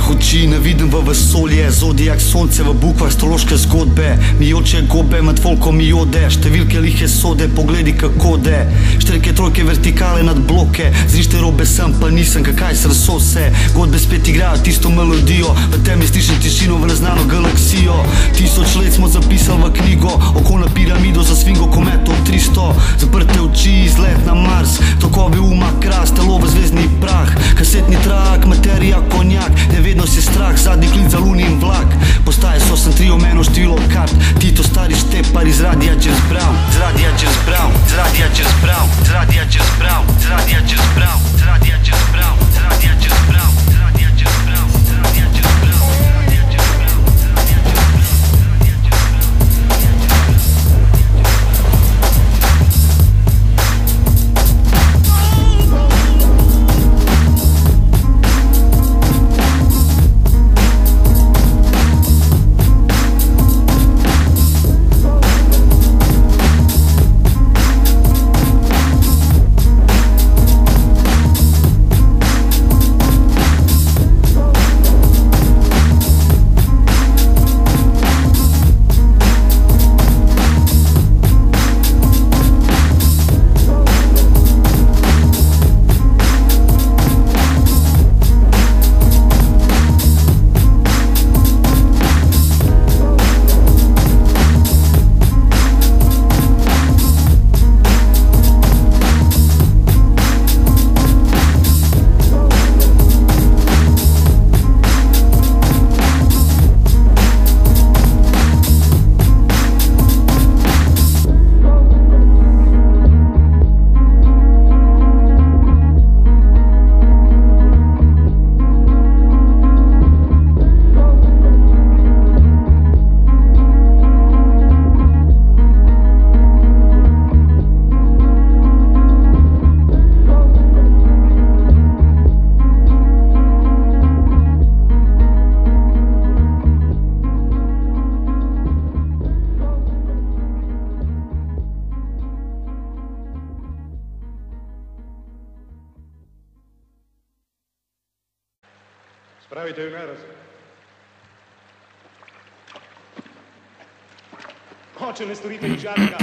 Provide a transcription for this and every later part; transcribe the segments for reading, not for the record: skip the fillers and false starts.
mojih oči ne vidim v vesolje. Zodijak, sonce v bukvah, astrološke zgodbe, mijoče gobe med folkom jode, številke lihe sode, pogledi kakode, šterke trojke vertikale nad bloke, zrište robe sem pa nisem, kakaj srso se, godbe spet igrajo tisto melodijo, v temi slišim tišino v neznano galaksijo. 1000 let smo zapisali v knjigo, okolno piramido za svingo kometov 300, zaprte oči, izlet na Mars, tokovi uma, kras, telo v zvezdni prah, kasetni trak, materija, konjak, nevednost je strah, zadnji klic za lunin vlak, postaje so sem 3 omeno število kart, Tito stari štepar iz radija James Brown, z radija James Brown, z radija James Brown, z radija James Brown, z radija James Brown, z radija James Brown, z radija James Brown, z radija James Brown, z radija James Brown. Spravite ju narazum. Oče, ne storite ničanega.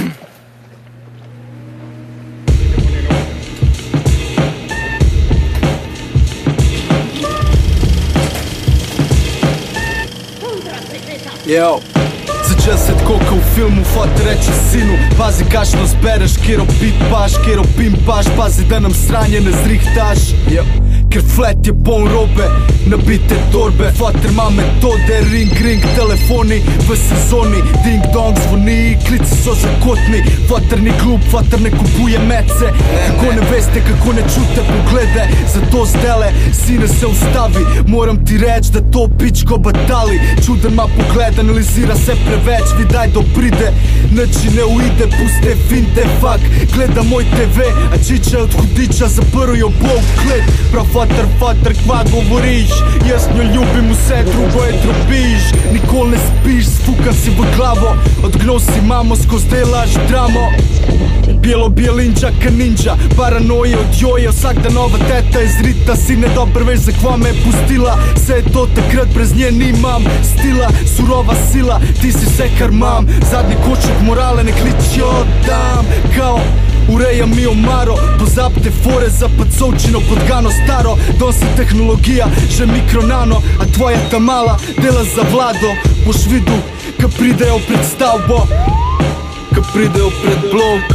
Yo, začel se tako kao v filmu, fote reče sinu, pazi kašno zbereš, kjero pipaš, kjero pimpaš, pazi da nam sranje ne zrihtaš. Yo, ker flet je poln robe, nabite torbe, foter ima metode, ring ring, telefoni v sezoni, ding dong zvoni, klici so zakotni, foter ni glup, foter ne kupuje mece, kako ne veste, kako ne čute poglede, zato zdele, sine se ustavi, moram ti reč da to pičko batali, čuden ma pogled, analizira se preveč, vidaj do pride, niči ne uide, puste finte, fuck, gleda moj TV, a čiče od hudiča zaprjo bol kled, prav foter, kva govoriš, jaz njo ljubim, vse drugo je trobiš, nikol ne spiš, sfukan si v glavo, odgnosi mamo, skoz delaš dramo. Bijelo-bjelinča ka ninja, paranoje od joje, vsak dan nova teta izrita, sine dobro veš za kva me je pustila, vse je to takrat, brez nje nimam stila, surova sila, ti si vse kar mam, zadnji koček morale ne kliči oddam, kao ureja mi omaro, pozabite fore za pacovčino podgano staro, dosti tehnologija, že mikronano, a tvoja ta mala dela za vlado, boš vidu, ka pridejo pred stavbo, ka pridejo pred blok,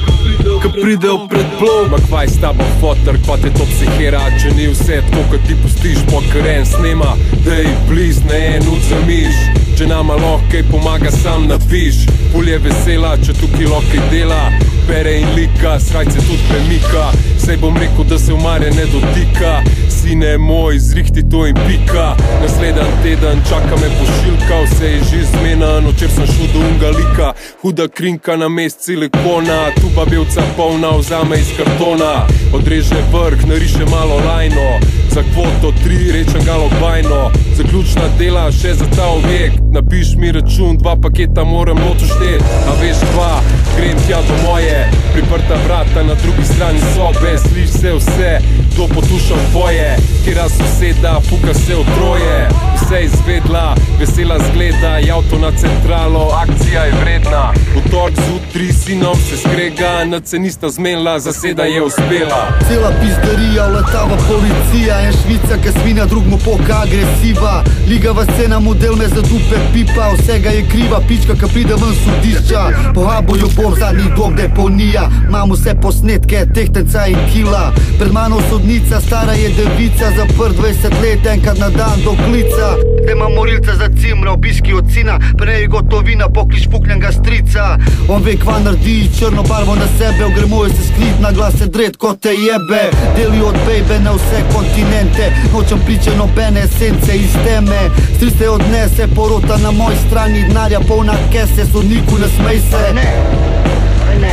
ka pridejo pred blok. Ma kvaj s tabo foter, kva te to psihira, če ni vse tako, kad ti pustiš, pokar en snema, dej bliz, ne en udzamiš, če nama lahkej pomaga, sam napiš, pol je vesela, če tukaj lahkej dela, bere in lika, srajce tudi premika, sej bom rekel, da se v mare ne dotika, sine moj, zrihti to in pika, naslednji teden čaka me pošiljka, vse je že zmenan, včer sem šel do unga lika, huda krinka na mest silikona, tuba belca polna vzame iz kartona, odreže vrh, nariše malo lajno, za kvoto 3 rečem galopajno, zaključna dela še za ta objekt, napiš mi račun, 2 paketa moram noto štet, a veš kva, grem tja do moje, priprta vrata na drugi strani sobe, sliš se vse, kdo potuša boje, kjera soseda, puka se otroje. Vse izvedla, vesela zgleda, je avto na centralo, akcija je vredna. V tork zutri sinom se skrega, nacenista zmenila, zaseda je uspela. Cela pizdarija, letava policija, en Švica, ki svinja, drug mu poka agresiva. Ligava scena, model me za dupe pipa, vsega je kriva, pička, ki pride ven sodišča. Pohabo jo bom zadnji dom deponija, imam vse posnetke, tehtenca in kila. Pred mano sodnica, stara je devica, zaprt 20 let, enkrat na dan do klica. Te ima morilca za cimra, obiski od sina, prej gotovina, poklič fuknjanga strica. On ve kva naredi, črno barvo na sebe, ogremuje se skrit, na glas se dred, ko te jebe. Deli od bejbe na vse kontinente, nočem priče nobene esence iz teme. Stric te odnese, porota na moj strani, denarja polna kese, sodniku ne smej se. Ne.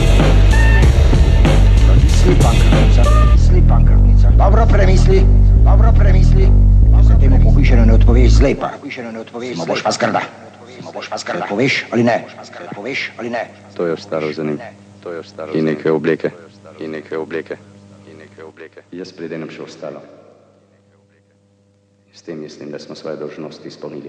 Slipan krvnica. Dobro premisli. Se temu pohišeno ne odpoveš zlepa. Ma boš pa zgrda. Poveš ali ne? To je ostalo za njim. In neke obleke. Jaz pridenem še ostalo. S tem mislim, da smo svoje dolžnosti izpolnili.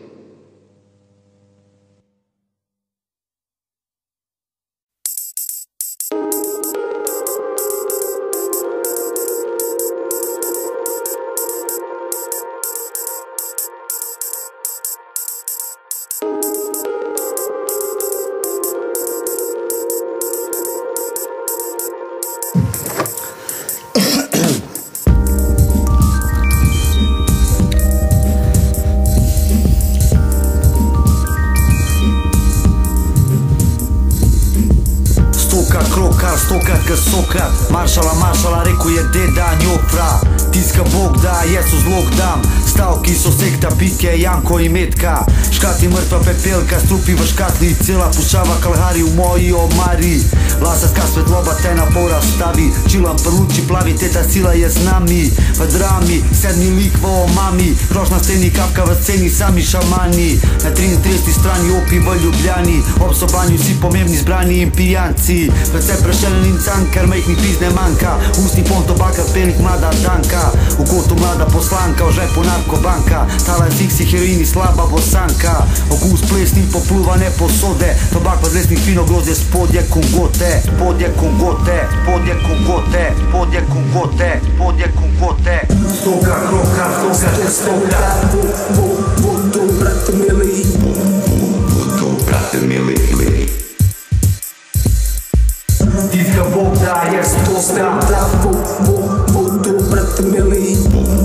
Stokrat ka sokrat, maršala, rekel je deda njopra. Tiska Bog da, Jezus zlog dam, stavki so sekta, pike, Janko in Metka. Škati mrtva pepelka, strupi v škatli, cela pušava kalhari v moji omari. Lasatka svetloba te na pol razstavi, čilam prluči plavi, teta sila je z nami. V drami, sedmi lik v omami, grož na sceni, kapka v sceni, sami šamani. Na 33 strani opi v Ljubljani, ob sobanju vsi pomembni, zbrani in pijanci. Vse prešeljen in cankar, mejhnih piz ne manjka, ustni pon tobaka, pelnik mlada danka. V kotu mlada poslanka, v žepu narkobanka, tala ziksi, heroini, slaba bosanka. Okus plesni popluva ne posode, tobak pa zlesnih fino grozdje, spodje kungote. Stoka kroka, brate mili. Tiska Bog da, Jezus da. Brate mili.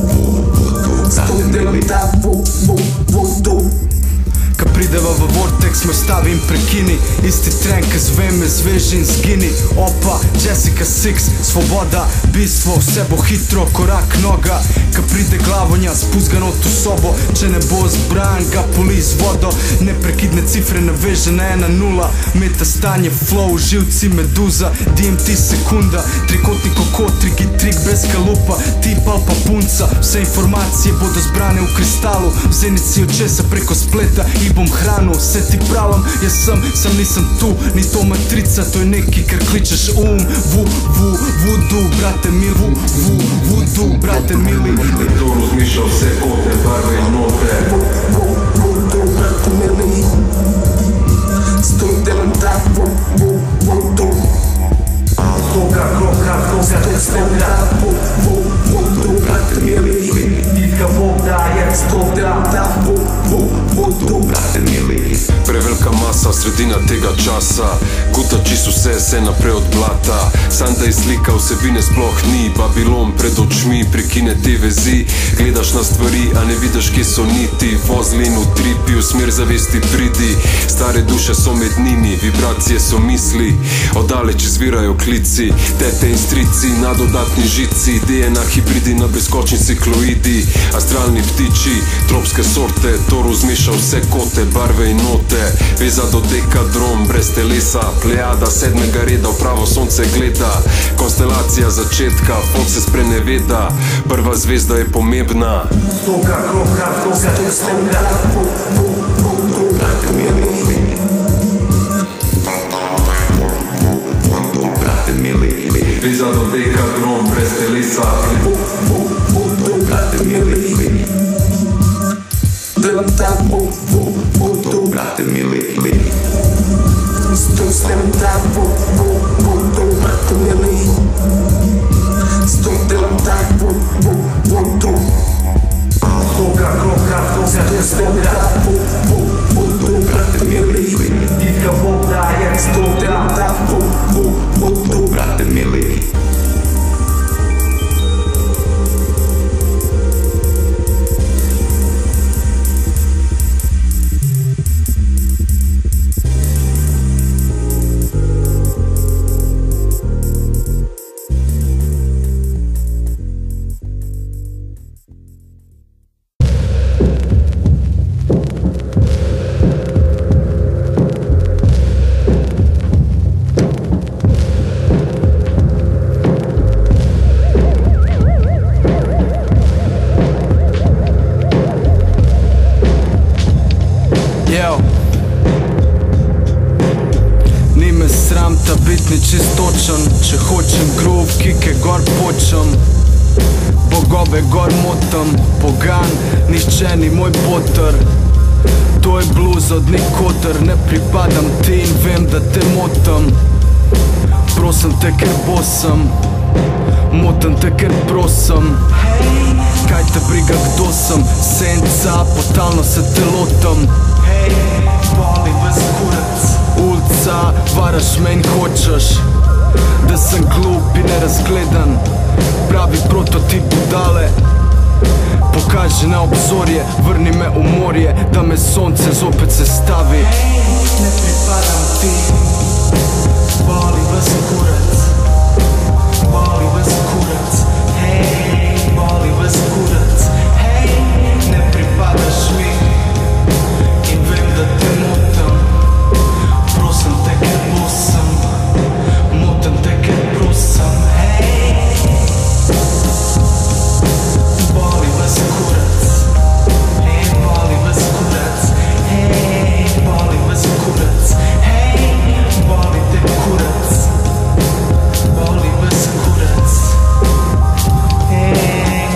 Ka prideva v vortex, me stavi in prekini. Isti tren, ka zvem me zveži in zgini. Opa, Jessica Six, svoboda, bistvo, vse bo hitro, korak noga. Ka pride glavonja, spuzgano tu sobo, če ne bo zbran, ga poli z vodo. Neprekidne cifre naveže na 1-0, meta stanje, flow, živci, meduza, DMT sekunda, trikotnik oko, triki trik bez kalupa, tip ali pa punca. Vse informacije bodo zbrane v kristalu, vzeni si od česa preko spleta i bom hranu, vse ti pravam, jaz sam nisem tu, ni to matrica, to je neki, kar kličeš voodoo, brate mili, voodoo, brate mili. To razmišlja vse kote, barve in note. Voodoo, brate mili, stojim delam da, voodoo. Stoka kroka, Voodoo, brate mili, tiska Bog da, Jezus da. Voodoo, brate mili. Prevelika masa, sredina tega časa, guta čisto vse, se naprej od blata. Sanda je slika, vsebine sploh ni, Babilon pred očmi, prekine te vezi. Gledaš na stvari, a ne vidiš, kje so niti. Vozli in utripi, v smer zavesti pridi. Stare duše so med njimi, vibracije so misli, oddaleč izvirajo klici. Tete in strici na dodatni žici, DNA hibridi na preskočni cikloidi. Astralni ptiči, tropske sorte, to razmišlja vse kote, barve in note. Veza do dekadron, brez telesa, plejada sedmega reda, v pravo sonce gleda. Konstelacija začetka, fok se spreneveda, prva zvezda je pomembna. Stoka kroka, brate mili. Veza do dekadron, brez telesa. Brate mili, delam tako, brate mili. Delam tako, brate mili. Delam tako, brate mili. Itka voda je, delam tako, brate mili. Ni me sram ta bit ni čistočen, če hočem groove, kike gor počem, bogove gor motam, pogan, nišče ni moj boter. To je blues od nikoder, ne pripadam ti in vem, da te motam. Prosim te, ker bosam, motam te, ker prosim. Kaj te briga, kdo sem, senca, potalno se te lotam. Boli ves kurac, ulica, varaš me in hočeš, da sem glup in nerazgledan, pravi prototip budale. Pokaži na obzorje, vrni me v morje, da me sonce zopet sestavi. Ne pripadam ti, boli ves kurac, boli ves kurac, hej, boli ves kurac, hej, ne pripadaš mi in vem, da te motam. Prosim te, ker bosam, motam te, ker prosim, hej. Boli ves kurac, hej, boli ves kurac, hej, boli ves kurac, hej, boli te kurac, boli ves kurac, hej.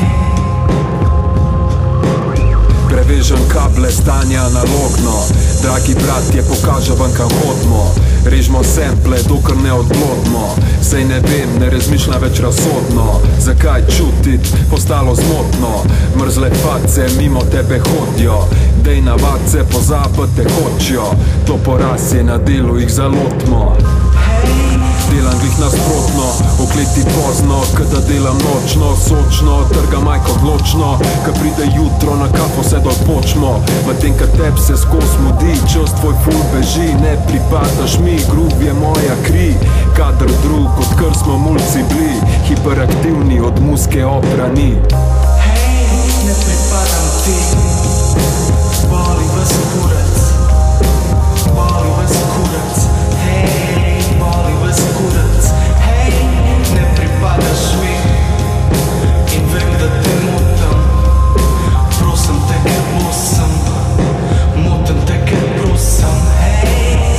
Prevežem kable, stanje analogno, dragi bratje, pokažem vam, kam hodimo. Režmo sample, dokler ne odblodimo. Sej ne vem, ne razmišljam več razsodno. Zakaj čutit, postalo zmotno. Mrzle face mimo tebe hodijo, dej navadce, pozabite hočijo. To poraz je na delu, jih zalotimo. Delam glih nasprotno, v kleti pozno, kada delam nočno, sočno, trga majko odločno. Ka pride jutro, na kafo se dol počmo, medtem ka teb se skos mudi, čas tvoj ful beži. Ne pripadaš mi, groove je moja kri, kadar drug, odkar smo mulci bili, hiperaktivni od muske oprani. Hej, ne pripadam ti, boli ves kurac, boli ves kurac, hej, boli ves kurac, hej, ne pripadaš mi in vem, da te motam. Prosim te, ker bosam, motam te, ker prosim, hej.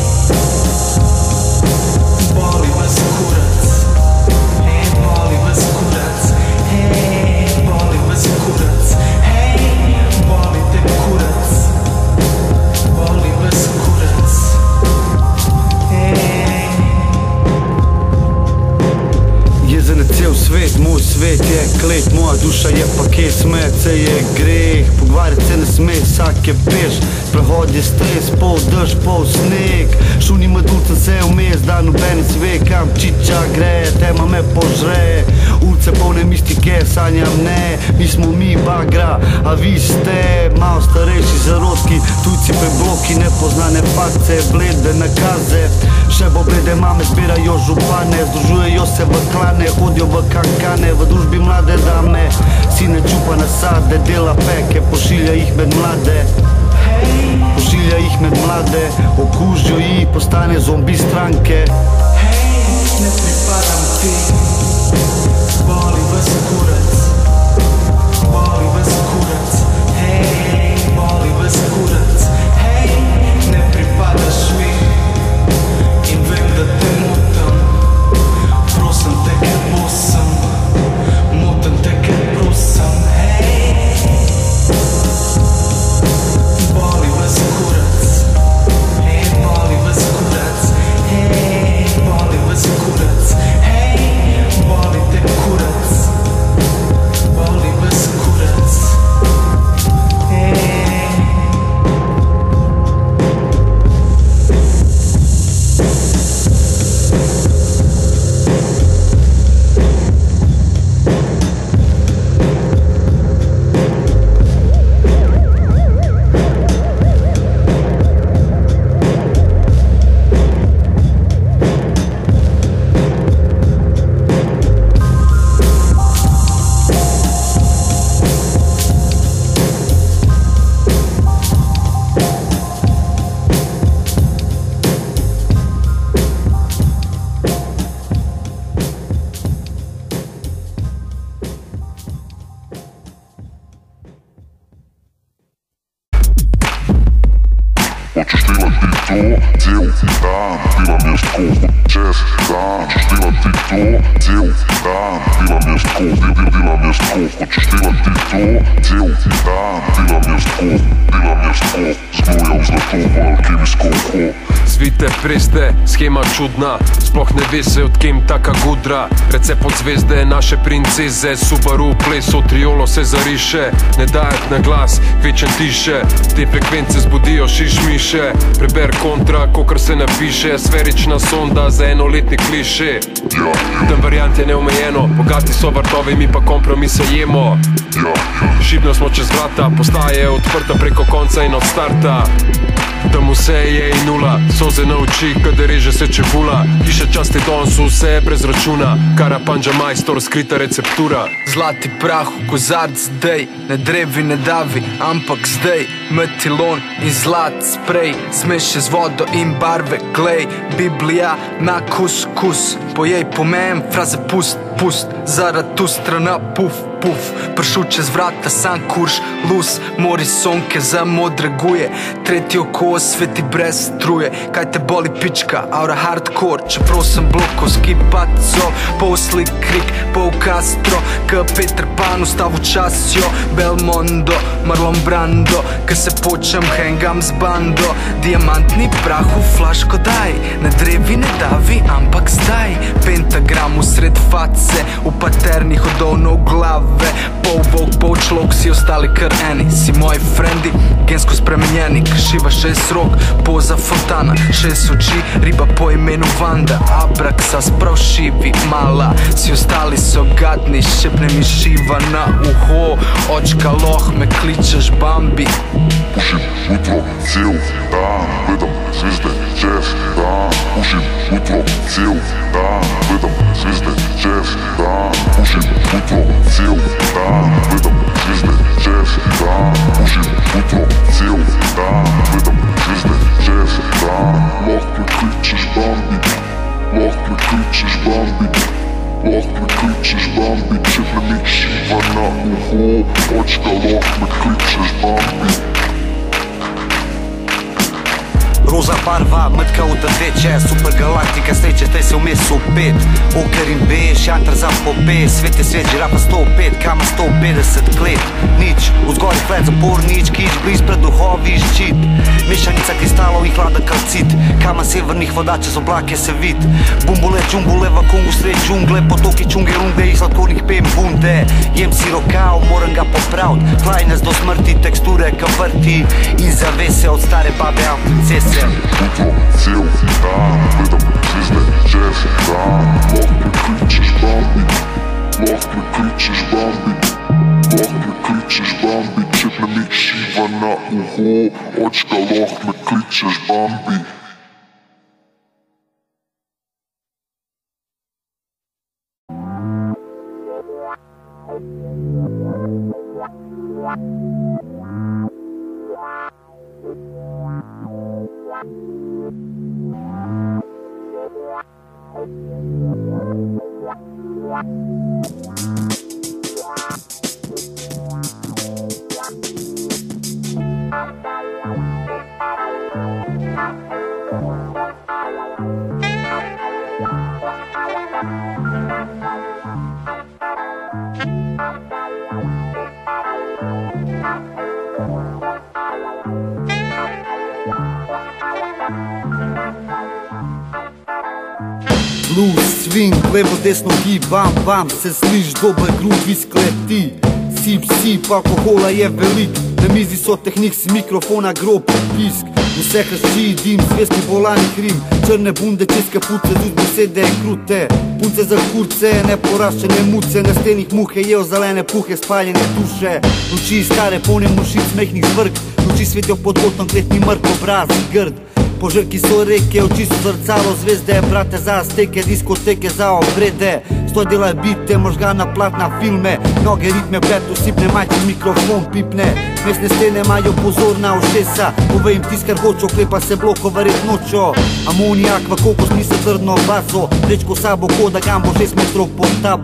Boli ves kurac, hej, boli ves kurac, hej, boli ves kurac, hej, boli te kurac, boli ves kurac, hej. Jezen je cel svet, moj svet je klet, moja duša je paket, smet se je greh, pogovarjati se ne sme, vsak je peš, prehod je stres, pol dež, pol sneg, šuni med ulicem se vmes, da noben sve, kam čiča gre, tema me požre, ulice polne mistike, sanjam ne, mi smo mi bagra, a vi ste malo starejši zarodki, tujci prebloki, nepoznane fakce, blede nakaze, še bo blede mame, zbirajo župane, združujejo se v klane, hodijo v kankane, v družbi mlade dame, sine čupa nasade, dela peke, pošilja jih med mlade. Pošilja jih med mlade, okužijo jih, postane zombi stranke. Hej, ne pripadam ti, boli ves kurac, boli ves kurac, hej, boli ves kurac, hej, ne pripadaš mi in vem, da te motam. Prosim te, ker bosam, Hoćeš delati to cel dan, delam jaz tako čez dan. Hoćeš delati to cel dan, delam jaz tako, delam jaz tako. Hoćeš delati to cel dan, delam jaz tako, zgnojal zlato v alkemijsko oko. Svite preste, schema čudna, sploh ne ve se od kim taka gudra. Recept od zvezde, naše princeze, Subaru, pleso, triolo se zariše. Ne dajat na glas, večen tiše, te frekvence zbudijo šišmiše. Preber kontra, kokr se napiše, sferična sonda za enoletni kliše. Tam variant je neomejeno, bogati so vrtovi, mi pa kompromise jemo. Šibno smo čez vrata, postaja je odprta preko konca in od starta. Tam vse je in nula, soze na oči, kadar reže se čebula. Hiša časti danes vse brez računa, Karapandža majstor, skrita receptura. Zlati prah v kozarc zdaj, ne drevi, ne davi, ampak zdaj metilon in zlat sprej, zmeše z vodo in barve glej. Biblija na kus, pojej pomen, fraze pust, Zaratustra na puf, pršel čez vrata, sam kurš, lus, mori sonke za modre guje, tretji oko sveti brez struje. Kaj te boli pička, aura hardcore, čeprav sem blokovski paco, pol slik krik, pol Castro, k Peter Pan ustavu časjo, Belmondo, Marlon Brando, k se počem, hengam z bando. Diamantni prah v flaško daj, ne drevi, ne davi, ampak zdaj. Pentagram v sred face, v paterni hodovno glave, pol volk, pol človek, si ostali kar eni. Si moji frendi, gensko spremenjeni, šiva 6 rok, poza fontana, 6 oči, riba po imenu Vanda, Abraksa sprav šivi mala. Si ostali so gadni, šepne mi šiva na uho, očka loh me kličeš Bambi. Pušim jutro cel dan, gledam zvezde čez dan. Pušim jutro cel dan, gledam zvezde čez dan. Pušim jutro cel dan, gledam zvezde čez dan. Pušim jutro cel dan, gledam zvezde čez dan. Lahko kličeš Bambi, lahko kličeš Bambi, lahko kličeš Bambi, če ne mi šiva na uho, očka lahko kličeš Bambi. Roza barva, mrtka od rdeče, super galaktika, sreče, zdaj se vmes opet. Oker in bež, jantr za pobe, svet je svet, žirafa 105, kama 150 klet. Nič, vzgori flet, zapor, nič, kič, bliz pred duhovi, ščit. Mešanica kristalov in hlada kalcit, kama severnih voda čez oblake se vid. Bumbule, džumbule, v Kongu sred džungle, potoki čunge, runde in sladkornih pem bunde. Jem si rokav, moram ga popravit, hlajnes do smrti, teksture ka vrti in zavese od stare babe, a princese. Jutro cel dan, gledam zvezde čez dan. Lahko kličeš Bambi, lahko kličeš Bambi, lahko kličeš Bambi, če ne mi šiva na uho, očka lahko me kličeš Bambi. Blues, swing, levo, desno, gib, bam, bam, se sliš, dober groove izkleti. Sip, alkohola je velik, na mizi so tehnik z mikrofona grob, pisk. Vse hršči, dim, zvezki, volani, krim, črne bunde, česke puce, zuz besede krute. Punce za kurce, neporaščene muce, na stenih muhe, jejo zelene puhe, spaljene duše. Luči stare, polne mušic, mehnih zvrk, luči svetijo pod gotom, kletni mrk, obraz, grd. Požrki so reke, oči so zrcalo, zvezde, brate za azteke, diskoteke za obrede. Stoj delaj bite, možgana, platna, filme, noge ritme, blet, usipne, majčin mikrofon pipne. Mestne stene imajo pozorna ušesa, povej jim tis, kar hočo, klepa se bloko verjet nočo. Amonijak v kokos, ni se trdno bazo, vrečko sabo, hoda gambo 6 metrov pod tabo.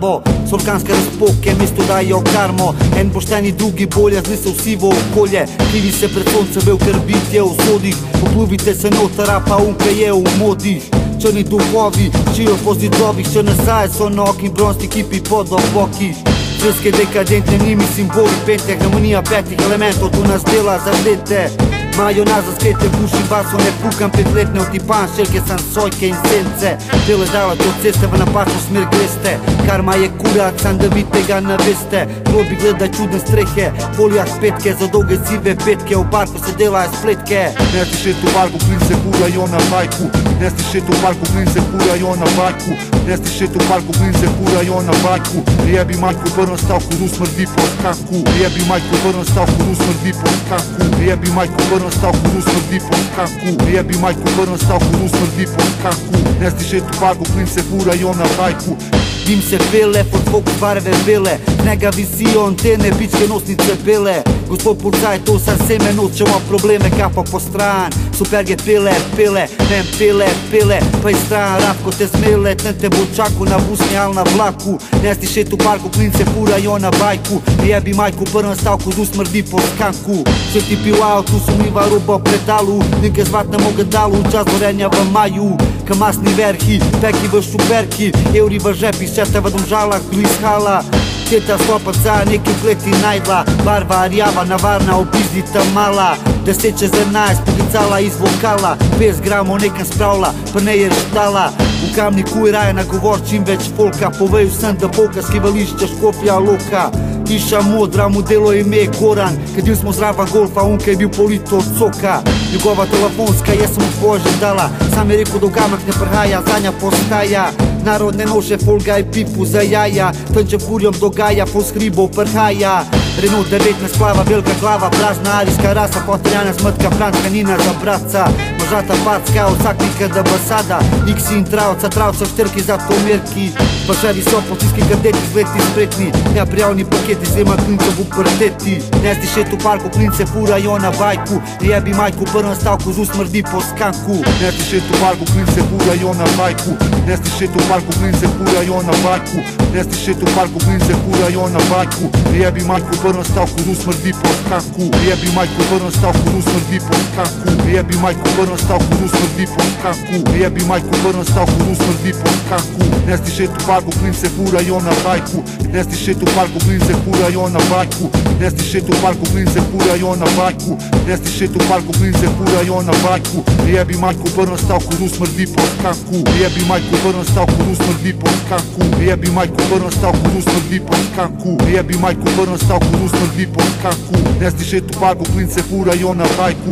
s organske razpoke, mesto dajo karmo. En pošteni, drugi bolje, zli se v sivo okolje. Krivi se pred soncem, vel ker bitje v sodih. Popluvite se notara, pa unke je v modih. Črni duhovi, čijo po zidovih, črne saje so na okni, bronsti kipi pod obokih. Zvezke dekadentne, njimi simboli pete, harmonija petih elementov, to nas dela zadete. Majonaz za skete, pušim baso, ne pukam petletne, otipan šelke, sam sojke in sence. Dele davate od ceste, v napačno smer greste. Karma je kurac, sam da vi tega ne veste. Grobi gledaj čudne strehe, polijah petke, za dolge sive petke, v barku se delajo spletke. Ne stišet u barku, plin se furajo na bajku. Ne stišet u barku, plin se furajo na bajku. Ne stišet u barku, plin se furajo na bajku. Jebi majku, vrno stavku, ru smrdi po skanku. Jebi majku, vrno stavku, ru smrdi po skanku. Jebi majku, vrno stavku, ru smrdi po skanku. Jebi majku, vrno stavku, ru smrdi po skanku. Ne stišet u barku, plin se furajo na bajku. Dim se pele, pod fokus barve bele. Njega visijo antene, pičke nosnice bele. Gospod Purcaj, to sa seme nočemo probleme, kapa po stran. Superge pele, nem pele, pa iz stran rabko te zmele. Ten te bo čaku na busni al na vlaku. Ne stišet u parku, klince furajo na bajku. Jebi majku, prven stavku, du smrdi po skanku. Če ti pil avtu, sumljiva roba v predalu. Nekaj zvat na mogedalu, čas gorenja v maju. Kamasni verhi, peki v šuperki, evri v žepi, šete v Domžalah, bliz hala. Teta stopaca, neki kleti najdla, barva rjava, navarna, opizdita mala. 10 čez 11, poklicala iz vokala, 5 gramov nekam spravila, pa ne je štala. V Kamniku je raje nagovor čim več folka, poveju sem da polka, skrivališče Škofja Loka. Hiša modra, mu delo ime je Goran, kadil smo zraven golfa, unke je bil polito od soka. Njegova telefonska, jaz sem mu tvoje že dala, sam je rekel, da v Gamak ne prhaja, zanja postaja. Narodne noše, folga i pipu za jaja, tnče furjom dogaja, fos hribov prhaja. Renault 19 plava, velika glava, pražna arijska rasa, potrjana smrtka, frančka nina za braca. Možata packa, vsak nikada basada, X in travca, šterki za to merki. Pašari so policijski kadeti, zleti spretni, neprijavni paketi, zema klincov v puberteti. Ne stišet u parku, klince furajo na bajku, jebi majku, prven stavku, zu smrdi po skanku. Ne stišet u parku, klince furajo na bajku. Ne stišet u parku, klince furajo na bajku. Ne stišet u parku, klince furajo na bajku. Jebi majku, prven stavku, zu smrdi po skanku. Jebi majku, prven stavku, zu smrdi po skanku. Jebi majku, prven stavku, zu smrdi po skanku. Jebi majku, prven stavku, zu smrdi po skanku. Ne stišet u parku, klince furajo na bajku. Ne stišet u parku, klince furajo na bajku. Ne stišet u parku, klince furajo na bajku. Ne stišet u parku, klince furajo na bajku. Jebi majku, prven stavku, zu smrdi po skanku. Jebi majku, prven stavku, zu smrdi po skanku. Jebi majku, prven stavku, zu smrdi po skanku. Jebi majku, prven stavku, zu smrdi po skanku. Ne stišet u parku, klince furajo na bajku.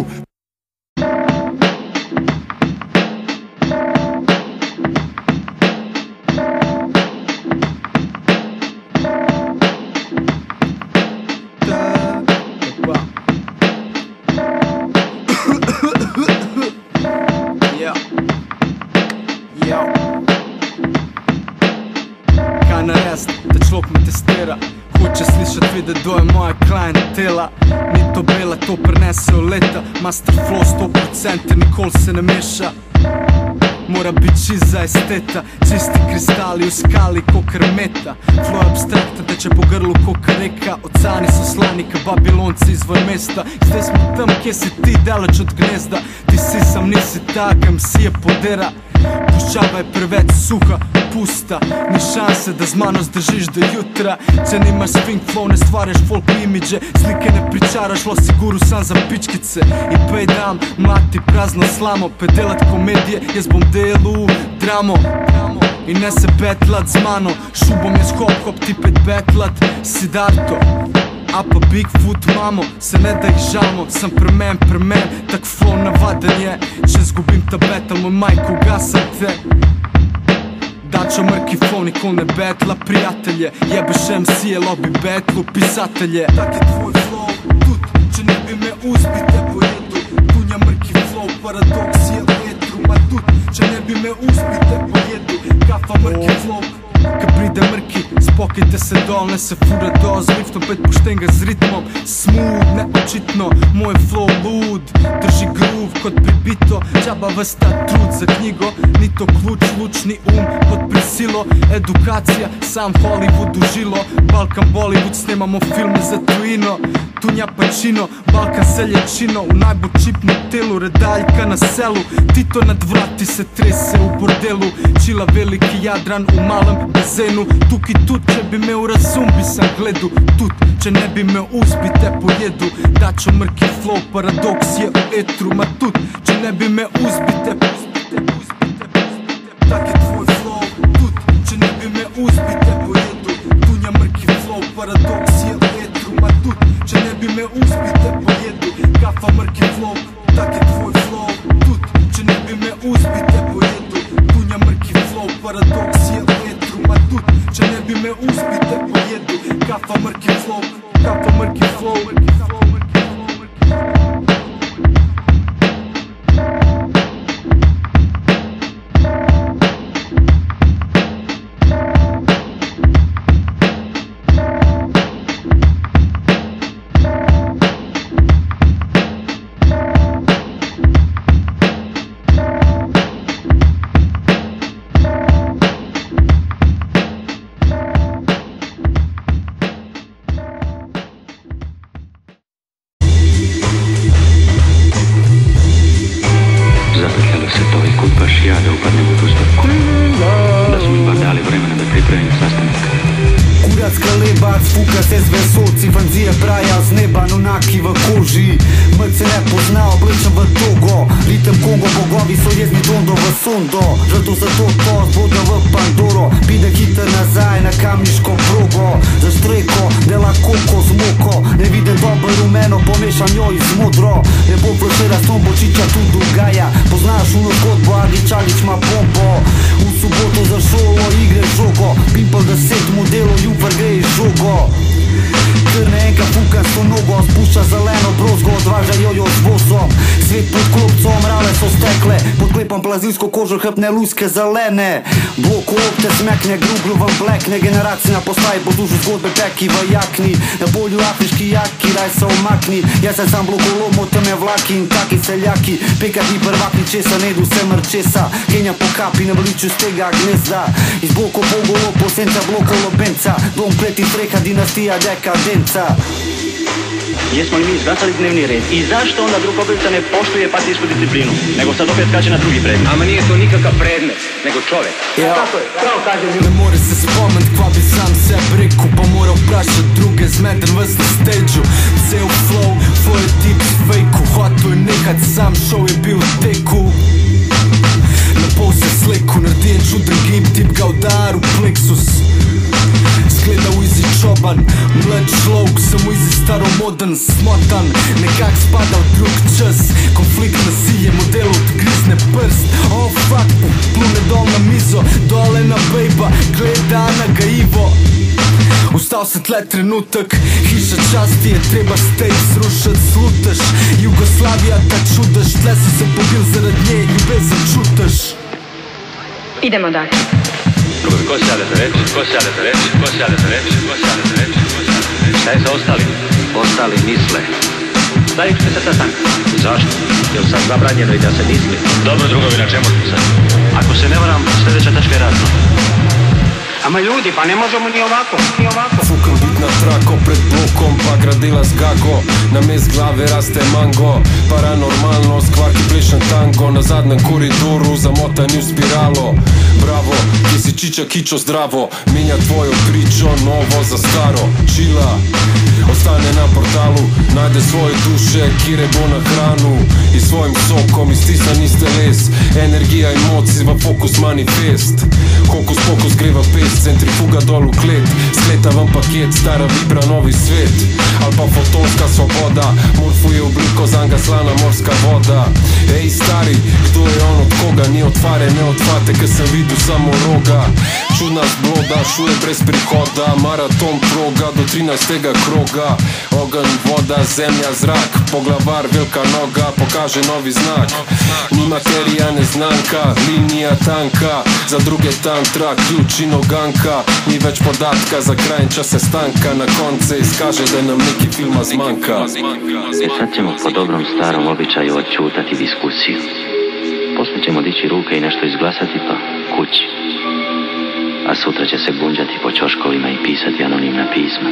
Kaj narediti, da človek me testira, hoče slišat, videti, kdo je moja klientela. Ni to bela, to prenesejo leta, master flow 100%, nikoli se ne meša. Mora biti čist za esteta, čisti kristali v skali kokr meta. Flow je abstrakta, teče po grlu kokr reka, oceani so slani ka Babilonci izvor mesta. Zdaj smo tam, kje si ti, daleč od gnezda, ti si sam nisi tak, MC je podera. Puščava je preveč suha, pusta, ni šanse da z mano zdržiš do jutra. Če nimaš swing flow, ne stvaraš folk imidže, slike ne pričaraš, lo siguru sam za pičkice. I pej dam, mlati prazno slamo, pe delat komedije, jaz bom delu dramo. I ne se betlat z mano, šubom je hop, ti pet betlat, Siddharto. A pa Bigfoot mamo, se ne da ih žalmo, sam premen, tak flow navaden je. Če zgubim ta battle, moj majko ugasam te. Dačo mrki flow, nikol ne betla prijatelje, jebeš MC-je, lobby betlu, pisatelje. Tak je tvoj flow, tud, če ne bi me uzbi, te pojedu. Tunja mrki flow, paradoks je vetru, ma tud, če ne bi me uzbi, te pojedu. Kafa mrki flow, Kad pride mrki, spokajte se dol, ne se fura do z liftom, pet pošten ga z ritmom. Smooth, neočitno, moj flow lud, drži groove kot pribito, džaba ves ta trud za knjigo. Ni to ključ, lučni pod prisilo, edukacija, sam Hollywood užilo. Balkan Bollywood, snemamo filme za tujino, Tunja Pacino, Balkan selječino, u najbolj čipnu telu, redaljka na selu. Tito nad vrati se trese u bordelu, čila veliki Jadran u malem bazenu. Tuk i tut, če bi me u razum bi sam gledu, tut, če ne bi me uzbi te pojedu. Daćo mrki flow, paradoks je u etru, ma tut, če ne bi me uzbi te tak je tvoj flow, tut, če ne bi me uzbi te pojedu. Tunja mrki flow, paradoks je u etru, ma tut, če ne bi me uzbi te pojedu. Kafa mrki flow, tak je tvoj flow, tut, če ne bi me uzbi te pojedu. Tunja mrki flow, paradoks je u etru, ma tut, če ne bi me uzbi te pojedu. Kafa mrki flow, kafa mrki flow. Zapetljalo se toliko baš ja da upadnem u tu zbrku. Da smo im bar dali vremena da pripremim sastanak. Kurac kalebac, fuka se z vesolci, fanzije praja z neba, nunaki v koži. Mrk se ne pozna, oblečen v togo, ritem Kongo, bogovi so jezni dondo v sondo. Zato to zboda v Pandoro, pide hiter nazaj na kamniško progo. Za štreko, dela koko z moko, ne vidim dobro rumeno, pomešam jo iz modro. Lepo flašera s tom bočiča tu dogaja, poznaš uno zgodbo, ali Čalić ma bombo. U suboto za šolo igre žogo, Pimple 10 modelo, Jumper gre iz žogo. Kar naenka fuka s to nogo, spušča zeleno brozgo, odvaža jojo z vozom. Svet pod klopcom, rale so stekle, podklepam plazilsko kožo, hrbne luske zelene. Blok lopte smekne, gruglu vam blekne, generacija postaje po dužu zgodbe peki v jakni. Na polju afriški jaki, raj se omakni, jaz se sam blokolomo, teme vlaki in taki seljaki. Pekati prvaki, česa ne du se mrčesa, Kenja po kapi na veliču z tega gnezda. Iz bloko pogolo, posenca bloko lobenca, dom kleti streha, dinastija dekadenca. Jesmo li mi izglasali dnevni red i zašto onda Drukobrica ne poštuje partijsku disciplinu, nego sad opet skače na drugi predmet? Ama nije to nikakav predmet, nego čovjek. Tako je, pravo kaže mi. Ne more se spoment kva bi sam seb reku, pa mora prašat druge, zmeden vas na stage-u. Ceo flow, tvoj tip s fejku, hotu je nekad sam, show je bil u teku. Na pol se sliku, naredijen čudan gib, tip ga udar u plexus. Sgleda u izi čoban, mlad šlog, samo izi staromodan, smotan. Nekak spada u drug čas, konflikt nasilje, model odgrizne prst. Oh fuck, plune dol na mizo, dole na bejba, gleda na ga Ivo. Ustal se tle trenutak, hiša časti je treba stage srušat, slutaš. Jugoslavija ta čudaš, tle si se pobil zarad nje, ljubezen čutaš. Idemo dalje. Drugovi, ko se jade za reći, ko se jade za reći, ko se jade za reći, ko se jade za reći, ko se jade za reći. Šta je sa ostalim? Ostali misle. Daj ćete se sastanka. Zašto? Jer sad zabranjeno i da se misli. Dobro, drugovi, na čemu smo sad? Ako se ne varam, sljedeća tačka je razno. Ama ljudi, pa ne možemo ni ovako, ni ovako. Fukam bit na trako pred blokom, pa gradila zgago. Na mest glave raste mango, paranormalno, skvarki plišan tango. Na zadnjem koridoru, zamotani u spiralo. Bravo, ti si čiča kičo zdravo, minja tvojo pričo, novo za staro. Čila, ostane na portalu, najde svoje duše, kirebo na hranu. I svojim sokom istisan iste les, energija i moc izva fokus manifest. Hokus pokus greva pest, centrifuga dolu klet, sleta vam paket, stara vibra novi svet. Al pa fotonska svoboda, morfuje obliko zanga slana morska voda. Ej stari, kdo je on od koga, ni otvare, ne otvate, kad sam vidu samo roga. Čudna zbloda, šuje brez prihoda, maraton proga do 13. kroga. Boga. Ogen, voda, zemlja, zrak, poglavar, velika noga, pokaže novi znak. Ni materija neznanka, linija tanka, za druge tantra, ključ in oganka. Ni več podatka, za kraj in čas sestanka, na konce izkaže da nam neki filma zmanjka. Sad ćemo po dobrom starom običaju odčutati diskusiju. Poslije ćemo dići ruke i nešto izglasati pa kući. A sutra će se gunđati po ćoškovima i pisati anonimna pisma.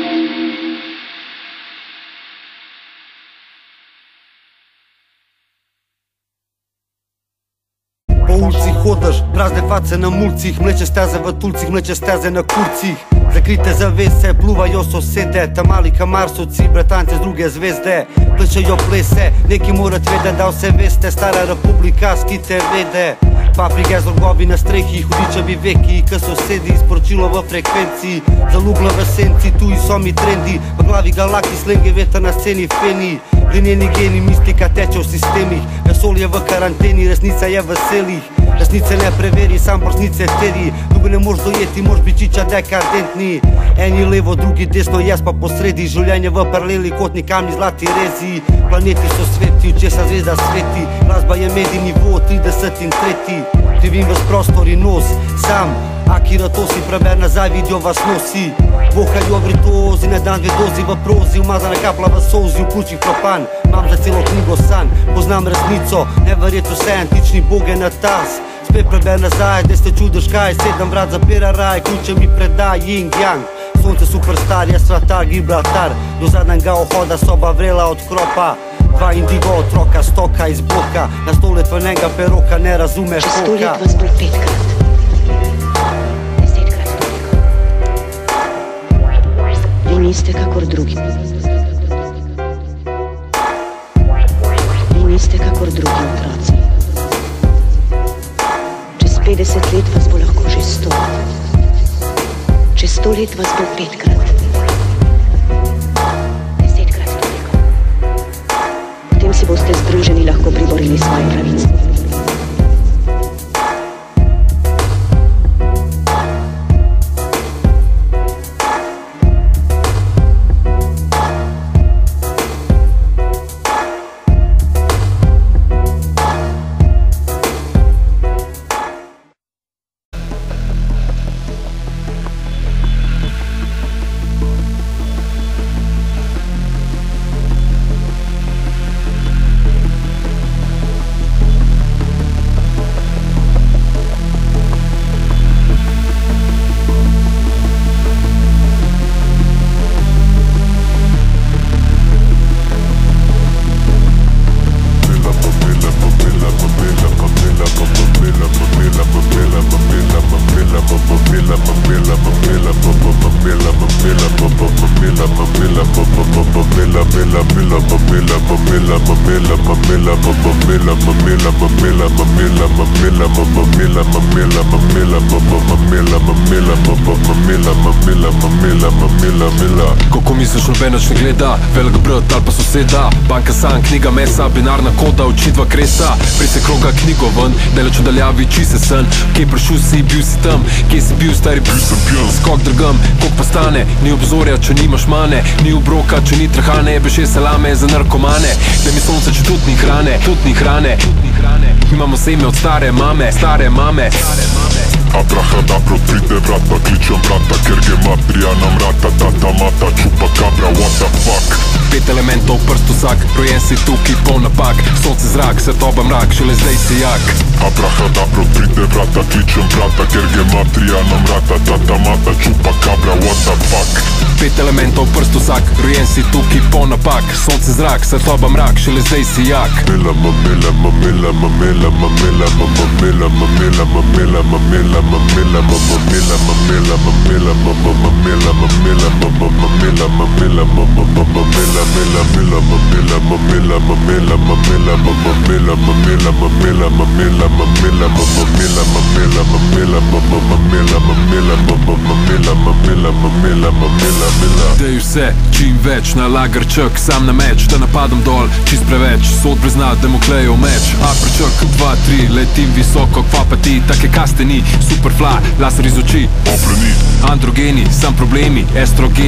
Po ulici hodaš, prazne face na mulcih, mleče steze v tulcih, mleče steze na kurcih. Zakrite zavese, pluvajo sosede, ta mali kamarsovci, bratance z druge zvezde. Plešajo plese, neki morat vedeti, da vse veste, stara republika skite vede. Paprike z rogovi na strehi, hudičevi veki, k sosedi, sporočilo v frekvenciji. Zalugla v senci, tuji so mi trendi, v glavi galaki, slenge veter na sceni feni. Glineni geni, mistika teče v sistemih, vesolje v karanteni, resnica je v selih. Resnice ne preveri, sam resnice teri, drugo ne moš dojeti, moš biti čiča dekadentni. Eni levo, drugi desno, jaz pa posredi, življenje v paraleli, kotni kamni, zlati rezi. Planeti so sveti, česa zvezda sveti, glasba je medij nivo, 30 in 3. Živim v prostor in nos, sam, Akira to si preber nazaj, vidijo vas nosi. Vohajo vritozi, na dan dve dozi v prozi, umazana kapla v solzi, v pljučih propan. Imam za celo knjigo san, poznam resnico, neverjetno vse antični boge na tas. Spet preber nazaj, da ste čudež kaj, 7 vrat zapira raj, ključe mi predaj, yin yang. Sonce superstar, jaz vratar, Gibraltar, do zadnjega ohoda soba vrela od kropa. 2 indigo otroka, stoka iz bloka, na 100 let vrnega peroka, ne razumeš poka. Čez 100 let vas bo 5-krat, 10-krat toliko. Vi niste kakor drugi. Vi niste kakor drugi otroci. Čez 50 let vas bo lahko že 100. Čez 100 let vas bo 5-krat. Potem si boste združeni lahko priborili svoje pravice. Kako misliš, nobenač ne gleda, velik brat ali pa soseda. Banka san, knjiga mesa, binarna koda, oči dva kresa. Prej se kroga knjigo ven, daleč v daljavi čise sen. Kje prišel si, bil si tam, kje si bil, stari bil sem pil. Skok drgam, koliko pa stane, ni obzorja, če nimaš mane. Ni obroka, če ni trhane, beše salame za narkomane. Da mi sonce, če tudi ni hrane, tudi ni hrane. Imamo seme od stare mame, stare mame. Abrahadabro pride vrata, kličem brata, ker ge matrija nam rata, tata mata, čupa kabra, what the fuck. 5 elementov, prst vsak, rojen si tukaj, pol napak. Sonce zrak, svetoba mrak, šele zdaj si jak. Abrahadabro pride vrata, kličem brata, ker ge matrija nam rata, tata mata, čupa kabra, what the fuck. 5 elementov, prst vsak, rojen si tukaj, pol napak. Sonce zrak, svetoba mrak, šele zdaj si jak. Mamela, mamela, mamela, mamela, mamela, mamela, mamela, mamela, mamela, mamela, mamela, mamela, mamela, mamela, mamela, mamela, mamela, mamela, mela, mela, mamela, mamela, mamela, mamela, mamela, mamela, mamela, mamela, mamela, mamela, mamela, mamela, mamela, mamela, mamela, mamela, mamela, mela. Dej vse, čim več, na lagerček, sam na meč, da napadam dol, čist preveč, sod prizna, Demoklejev meč. Aperček, 2, 3, letim visoko, kva pa ti, take kaste ni, superfly, laser iz oči, opreni, androgeni, sam problemi, estrogen na žlico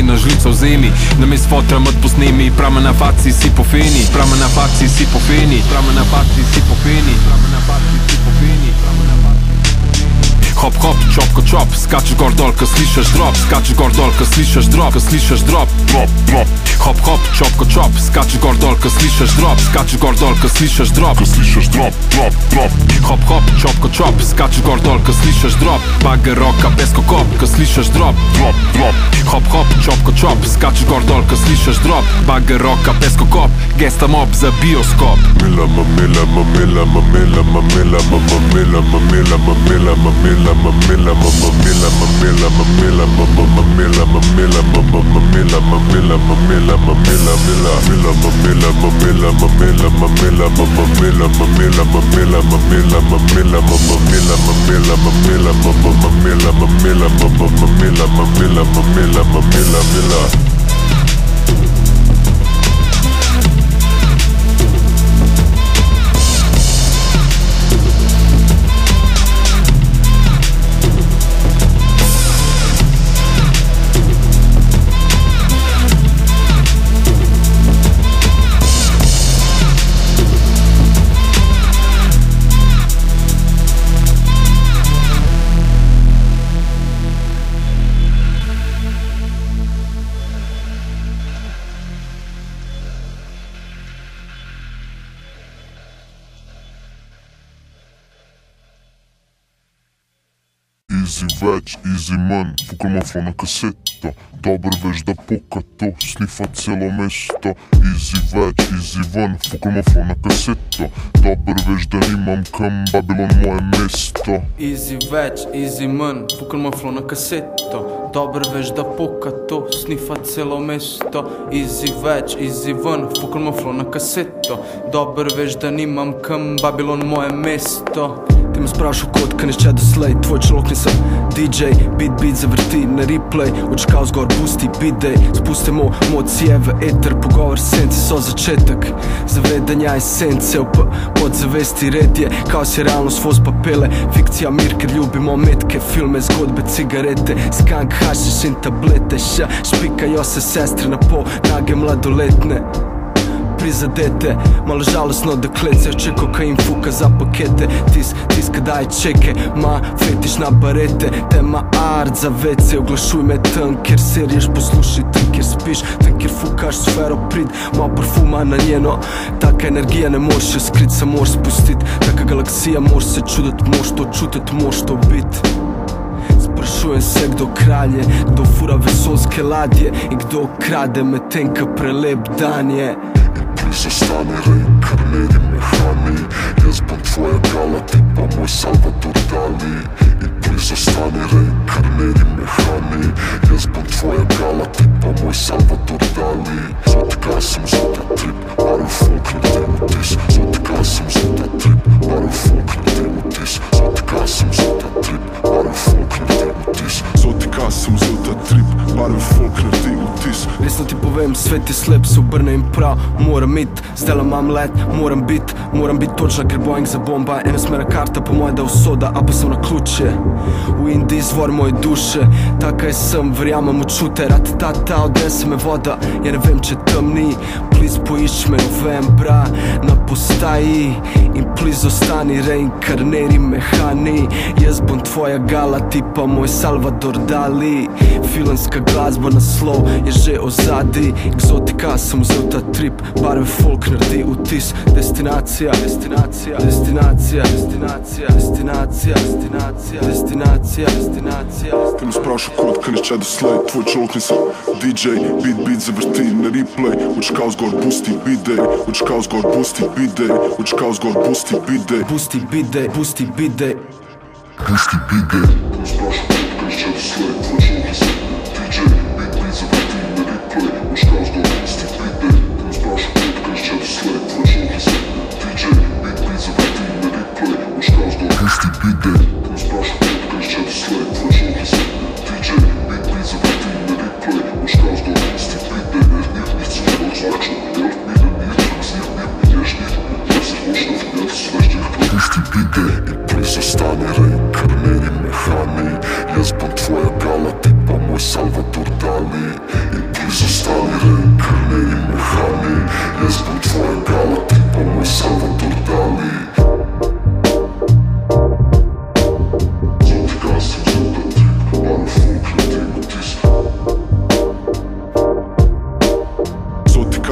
so vzemi. Namest fotra med posnemi, prama na faci si po feni, prama na faci si po feni, prama na faci si po feni, prama na faci si po feni, prama na faci. Hop hop, čop ko čop, skačeš gor dol, ko slišaš drop, skačeš gor dol, ko slišaš drop, ko slišaš drop, drop, drop. Hop hop, čop ko čop, skačeš gor dol, ko slišaš drop, skačeš gor dol, ko slišaš drop, ko slišaš drop, drop, drop. Hop hop, čop ko čop, skačeš gor dol, ko slišaš drop, bager roka, pesko kop, ko slišaš drop, drop, drop. Hop hop, čop ko čop, skačeš gor dol, ko slišaš drop, bager roka, pesko kop, gesta mob za bioskop. Mila, mamila, mamila, mamila, mamila, mamila, mamila, mamila, mamila. Mamila, mamila, mamila, mamila, mamila, mamila, mamila, mamila, mamila, mamila, mila, mamila, mamila, mamila, mamila, mamila, mamila, mamila, mamila, mamila, mamila, mamila, mamila, mamila, mamila, mamila, mamila, mamila, mamila, mila. Easy več, easy manj, fukal ma flow na kaseto. Dobro veš da poka to, snifa celo mesto. Easy več, easy van, fukal ma flow na kaseto. Dobro veš da nimam kam, Babylon moje mesto. Easy več, easy manj, fukal ma flow na kaseto. Dobro veš da poka to, snifa celo mesto. Easy več, easy van, fukal ma flow na kaseto. Dobro veš da nimam kam, Babylon moje mesto. Ti me sprašal kod, kaj nešče doslej, tvoj človek nisem DJ, beat zavrti na replay, očkal zgor pusti bidej, spustimo emocije v eter, pogovor senci so začetek zavedanja esence, podzavesti red je, kaos je realnost, voz papele, fikcija mir, ker ljubimo metke, filme, zgodbe, cigarete, skank, hašiš in tablete, špikajo se sestre na pol, nage mladoletne prizadete, malo žalostno deklece, če kokain fuka za pakete, tis kadaj čeke, ma fetiš na barete, tema art za WC, oglašuj me tam, kjer seriješ, poslušaj tam, kjer spiš, tam, kjer fukaš sfero prid, malo parfuma na njeno, taka energija ne moš jo skrit, se moš spustit, taka galaksija moš se čudet, moš to čutet, moš to bit. Sprašujem se kdo kralje, kdo fura vesolske ladje in kdo krade med tem, ka prelep dan je. Zastani reinkarneri mehani, jaz bom tvoja gala, ti pa moj Salvador Dali. In prizastani reinkarneri mehani, jaz bom tvoja gala, ti pa moj Salvador Dali. Zatekaj sem za ta trip, barem folk na tem vtis. Zatekaj sem za ta trip, barem folk na tem vtis. Zatekaj sem za ta trip, barem folk na tem vtis. Zatekaj sem za ta trip, barem folk na tem vtis. Resno ti povem, svet je slep, se obrne in prav, moram it, zdaj imam let, moram bit točna, ker Boeing za bomba, ena smera karta, po moje da usoda, a pa sem na ključe. V Indiji izvor moje duše, taka je sem, verjamem v čute, rat-tata, odnese me voda, ja ne vem, če tam ni, please poišč me novembra na postaji in please ostani reinkarneri mehani, jaz bom tvoja gala, ti pa moj Salvador Dali. Filanska glasba, naslov je že ozadi, egzotika, sem vzel ta trip, barve folk naredi vtis, destinacija, destinacija, destinacija, destinacija, destinacija, destinacija, destinacija, destinacija. Ti me sprašal kod, kaj nešče doslej, tvoj človek nisem DJ, beat zavrti na replay, očkal zgor pusti bidej, očkal zgor pusti bidej, očkal zgor pusti bidej, pusti bidej, pusti bidej, pusti bidej. Ti me sprašal kod, kaj nešče doslej, tvoj človek nisem DJ, beat zavrti na replay, očkal zgor pusti bidej. Ti me sprašal kod, kaj nešče doslej, tvoj človek nisem DJ, beat zavrti na replay, očkal zgor pusti bidej. Ti me sprašal kod, kaj nešče doslej, tvoj človek nisem DJ, beat zavrti na replay, očkal zgor pusti bidej. Nichts mehr als Action, Geld wieder nicht, pusti bidej. In prizastani reinkarneri mehani, jaz bom tvoja gala, ti pa moj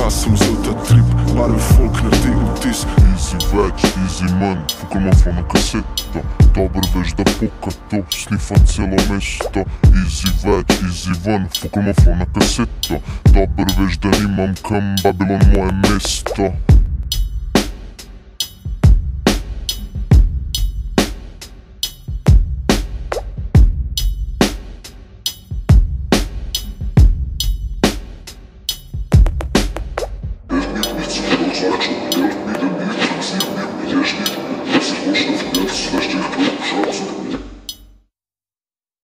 Kaj sem vzel ta trip, barve folk naredi vtis. Easy več, easy manj, fukal imam flow na kaseto. Dobro veš da puka to, snifam celo mesto. Easy več, easy ven, fukal imam flow na kaseto. Dobro veš da nimam kam, Babylon moje mesto.